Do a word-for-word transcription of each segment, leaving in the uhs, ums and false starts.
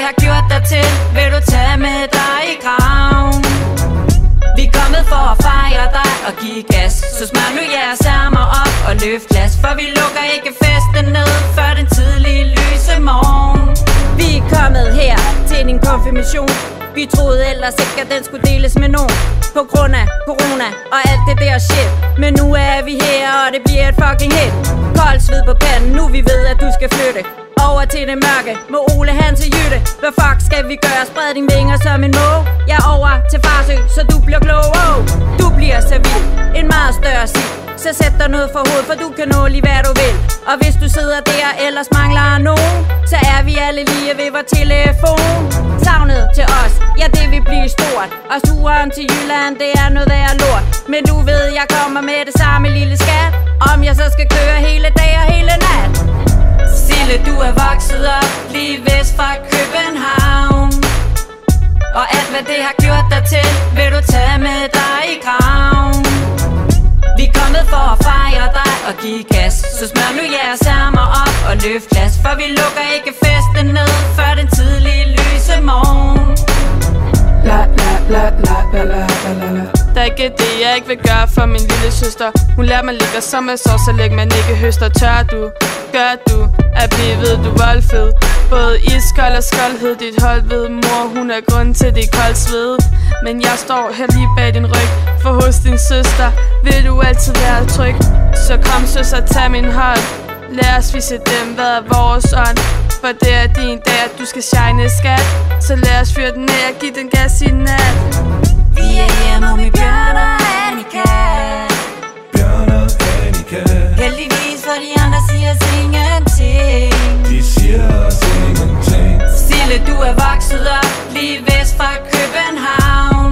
har gjort dig til, vil du tage med dig i graven. Vi er kommet for at fejre dig og give gas, så smør nu jeres ærmer op og løft glas, for vi lukker ikke festen ned før den tidlige lyse morgen. Vi er kommet her til din konfirmation. Vi troede ellers ikke, at den skulle deles med nogen, på grund af corona og alt det der shit. Men nu er vi her, og det bliver et fucking hit. Kold sved på panden, nu vi ved, at du skal flytte over til det mørke, med Ole Hans og Jytte. Hvad fuck skal vi gøre? Spred dine vinger som en måge. Jeg er over til Farsø, så du bliver klog. Oh, du bliver så vild, en meget større sig. Så sæt dig noget for hovedet, for du kan nå lige hvad du vil. Og hvis du sidder der, ellers mangler nogen, så er vi alle lige ved vores telefon. Savnet til os, ja det vil blive stort. Og turen til Jylland, det er noget værd lort. Men du ved, jeg kommer med det samme lille skat, om jeg så skal køre hele dag og hele nat. Sille, du er vokset op lige vest fra København, og alt hvad det har gjort dig til, vil du tage med dig i graven. Vi er kommet for at fejre dig og give gas, så smør nu jeres ærmer op og løft glas, for vi lukker ikke festen ned før den tidlige lyse morgen. La la la la la la la la. Der er ikke det, jeg ikke vil gøre for min lille søster. Hun lærer mig ligger som med sår, så læg man ikke høster. Tør du, gør du, at blive ved du voldfed. Både iskold og skoldhed, dit hold ved mor, hun er grund til det koldt sved. Men jeg står her lige bag din ryg, for hos din søster vil du altid være tryg. Så kom søster, tag min hånd, lad os vise dem, hvad er vores ånd. For det er din dag, at du skal shine, skat. Så lad os fyre den af og give den gas i nat. Vi er hjemme med Bjørn og Annika. Bjørn og Annika. Heldigvis for de andre siger os ingenting. De siger os ingenting. Sille, du er vokset op lige vest fra København,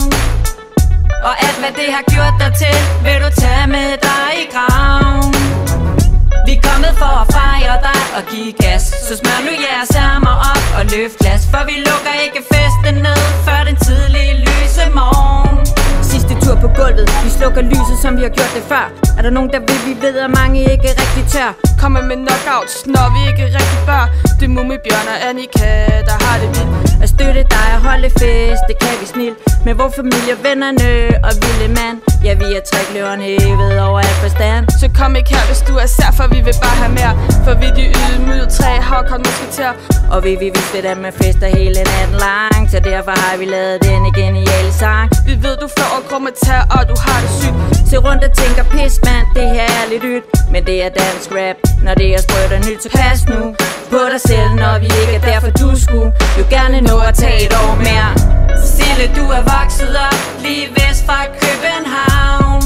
og alt hvad det har gjort dig til, vil du tage med dig i graven. Vi er kommet for at fejre dig og give gas, så smør nu jeres ærmer op og løft glas, for vi lukker ikke festen ned før den tidlige lyse morgen. Sidste tur på gulvet, vi slukker lyset som vi har gjort det før. Er der nogen der vil, vi ved at mange ikke rigtig tør. Kommer med knockouts, når vi ikke rigtig bør. Det er Mummi, Bjørn og Annika, der har det vildt. At støtte dig og holde fest, det kan vi snilt. Med vores familie, vennerne og vilde mand. Ja, vi er trækløveren hævet over alt forstand. Så kom ikke her, hvis du er sær, for vi vil bare have mere. For vi de ydmyde træ, havkort musketer. Og vi vil vise det med fester hele natten lang, så derfor har vi lavet denne geniale sang. Vi ved, du får grummetær, og du har det sygt. Se rundt og tænker, pis mand, det her er lidt ydt. Men det er dansk rap, når det er sprødt og nyt, så pas nu på dig selv, når vi ikke er der, for du skulle jo gerne nå at tage et år mere. Sille, du er vokset op lige vest fra København,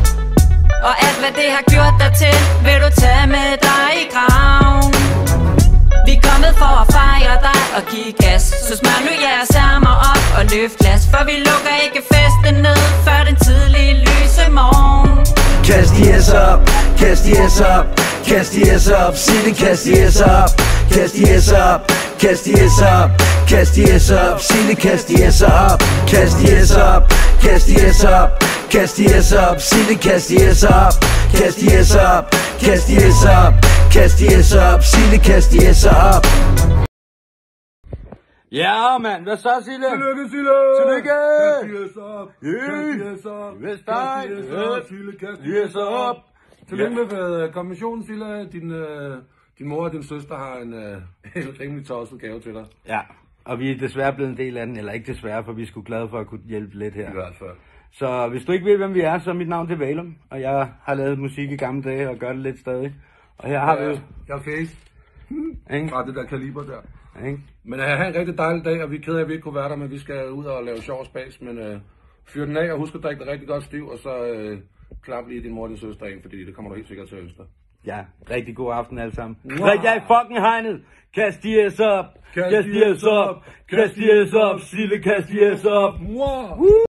og alt hvad det har gjort dig til, vil du tage med dig i graven. Vi er kommet for at fejre dig og give gas, så smør nu jeres ærmer op og løft glas, for vi lukker ikke festen ned før den tidlige lyse morgen. Kast de ass op, kast de ass op, kast de ass op, sig det, kast de ass op, kast de ass op, kast de ass op, kast de ass op, sig det, kast de ass op, kast de ass op, kast de ass op, kast de ass op, sig det, kast de ass op, kast de ass op, kast de ass op, kast de ass op, sig det, kast de ass op. Ja, mand. Hvad så, Sille? Tillykke, Sille! Tillykke! Kast de ass op! Hey! Kast de ass op! Vestegn! Kast de ass op, Sille! Kast de ass op! Tillykke med konfirmationen, Sille. Din, øh, din mor og din søster har en, øh, en rimelig tosset gave til dig. Ja, og vi er desværre blevet en del af den. Eller ikke desværre, for vi er sgu glade for at kunne hjælpe lidt her. I hvert fald. Så hvis du ikke ved, hvem vi er, så er mit navn til Valum. Og jeg har lavet musik i gamle dage og gør det lidt stadig. Og her har vi jo... Jeg er Face. Fra det der kaliber der. Ikke? Men jeg har en rigtig dejlig dag, og vi er kede af, at vi ikke kunne være der, men vi skal ud og lave sjov og spas. Men øh, fyr den af, og husk at drikke det rigtig godt stiv, og så øh, klap lige din mor og din søster ind, fordi det kommer du helt sikkert til at ønske dig. Ja, rigtig god aften alle sammen. Wow. Rigtig jeg i fucking hegnet. Kast de ass op. Kast de ass op. Kast de ass op. Sille, kast de ass op. Wow.